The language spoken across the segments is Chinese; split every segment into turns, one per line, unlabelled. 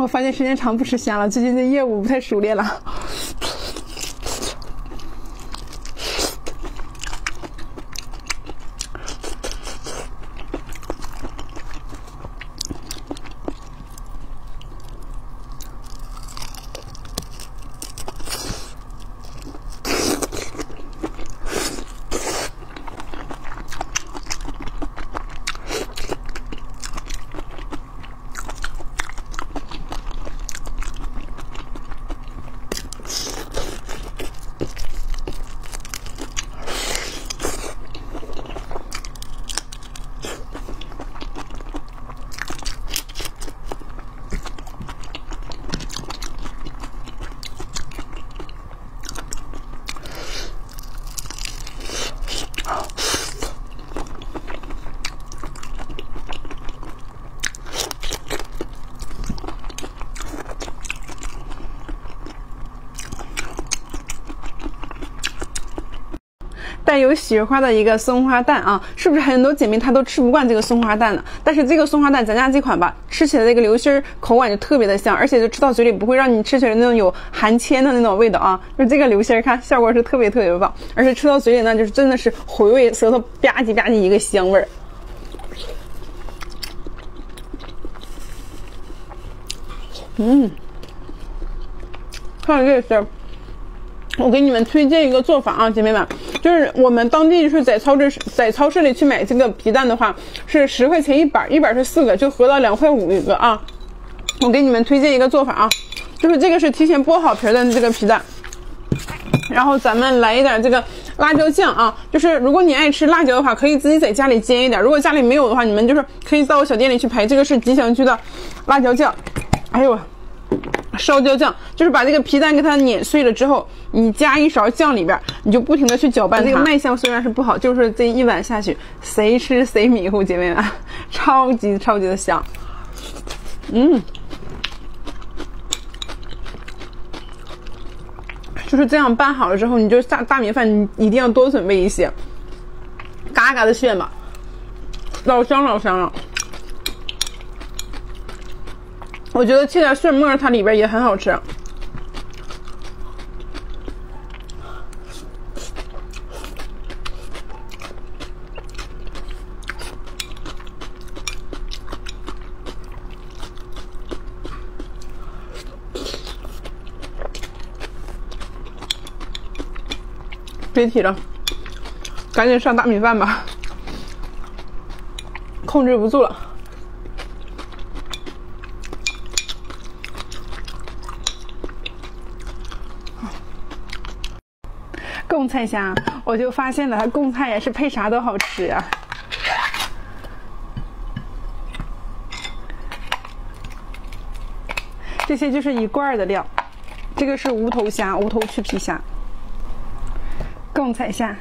我发现时间长不吃虾了，最近的业务不太熟练了。带有雪花的一个松花蛋啊，是不是很多姐妹她都吃不惯这个松花蛋呢？但是这个松花蛋咱家这款吧，吃起来这个流心口感就特别的香，而且就吃到嘴里不会让你吃起来那种有含铅的那种味道啊，就是这个流心看效果是特别棒，而且吃到嘴里呢，就是真的是回味舌头吧唧吧唧一个香味儿。看这个是。我给你们推荐一个做法啊，姐妹们，就是我们当地就是在超市里去买这个皮蛋的话，是10块钱一板，1板是4个，就合到2块5一个啊。我给你们推荐一个做法啊，就是这个是提前剥好皮的这个皮蛋，然后咱们来一点这个辣椒酱啊，就是如果你爱吃辣椒的话，可以自己在家里煎一点，如果家里没有的话，你们就是可以到我小店里去排，这个是吉祥居的辣椒酱，还有烧椒酱，就是把这个皮蛋给它碾碎了之后，你加一勺酱里边，你就不停的去搅拌它。这个卖相虽然是不好，就是这一碗下去，谁吃谁迷糊，姐妹们，超级的香。就是这样拌好了之后，你就下大米饭，你一定要多准备一些，嘎嘎的炫吧，老香了。我觉得切点蒜末它里边也很好吃。别提了，赶紧上大米饭吧，控制不住了。贡菜虾，我就发现了，它贡菜也是配啥都好吃啊。这些就是一罐的料，这个是无头虾，无头去皮虾，贡菜虾。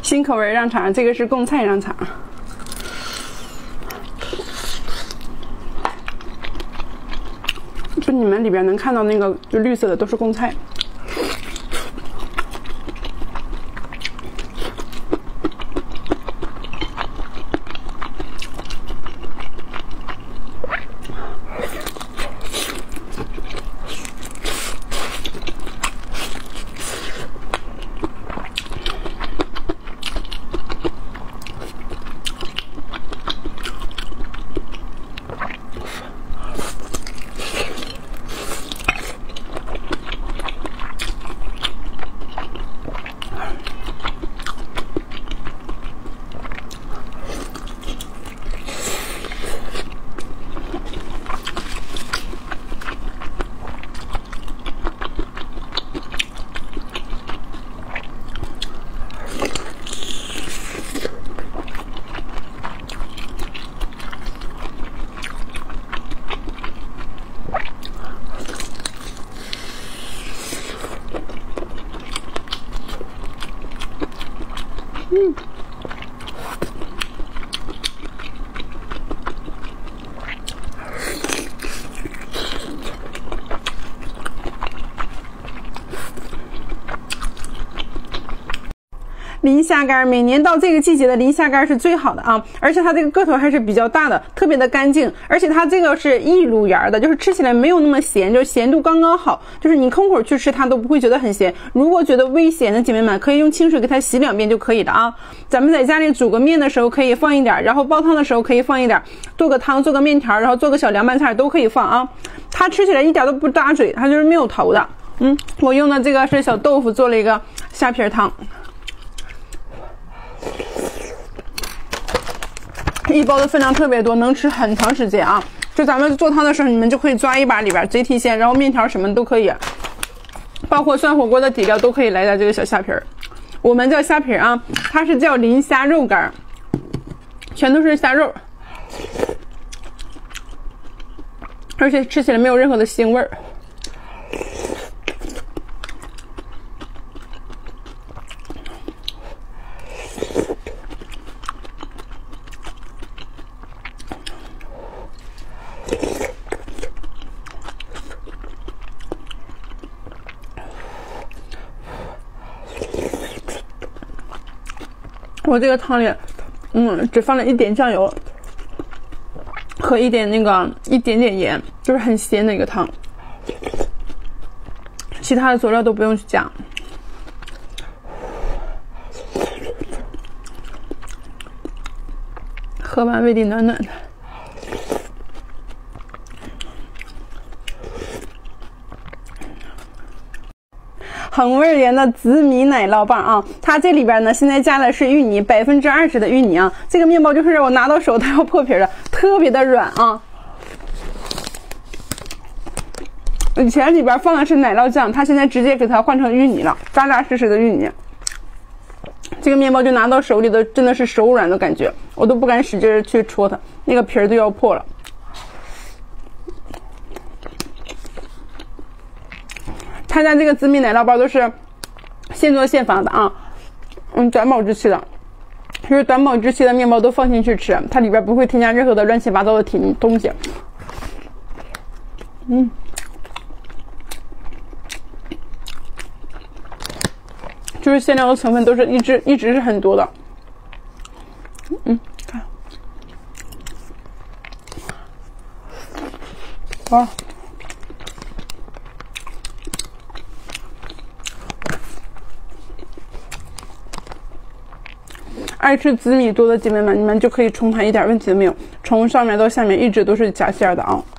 新口味让场，这个是贡菜让场。就你们里边能看到那个就绿色的都是贡菜。磷虾干，每年到这个季节的磷虾干是最好的啊，而且它这个个头还是比较大的，特别的干净，而且它这个是一卤盐的，就是吃起来没有那么咸，就是咸度刚刚好，就是你空口去吃它都不会觉得很咸。如果觉得微咸的姐妹们，可以用清水给它洗2遍就可以了啊。咱们在家里煮个面的时候可以放一点，然后煲汤的时候可以放一点，做个汤，做个面条，然后做个小凉拌菜都可以放啊。它吃起来一点都不扎嘴，它就是没有头的。我用的这个是小豆腐做了一个虾皮汤。一包的分量特别多，能吃很长时间啊！就咱们做汤的时候，你们就可以抓一把里边，贼提鲜，然后面条什么都可以，包括涮火锅的底料都可以来点这个小虾皮儿。我们叫虾皮啊，它是叫磷虾肉干，全都是虾肉，而且吃起来没有任何的腥味儿。我这个汤里，只放了一点酱油和一点点盐，就是很咸的一个汤，其他的佐料都不用去加。喝完胃里暖暖的。恒味园的紫米奶酪棒啊，它这里边呢现在加的是芋泥，20%的芋泥啊。这个面包就是我拿到手它要破皮的，特别的软啊。以前里边放的是奶酪酱，它现在直接给它换成芋泥了，扎扎实实的芋泥。这个面包就拿到手里的真的是手软的感觉，我都不敢使劲去戳它，那个皮儿都要破了。他家这个紫米奶酪包都是现做现发的啊，短保质期的，就是短保质期的面包都放进去吃，它里边不会添加任何的乱七八糟的东西。就是馅料的成分都是一直是很多的。看，哇！爱吃紫米多的姐妹们，你们就可以冲它，一点问题都没有。从上面到下面一直都是夹馅的啊。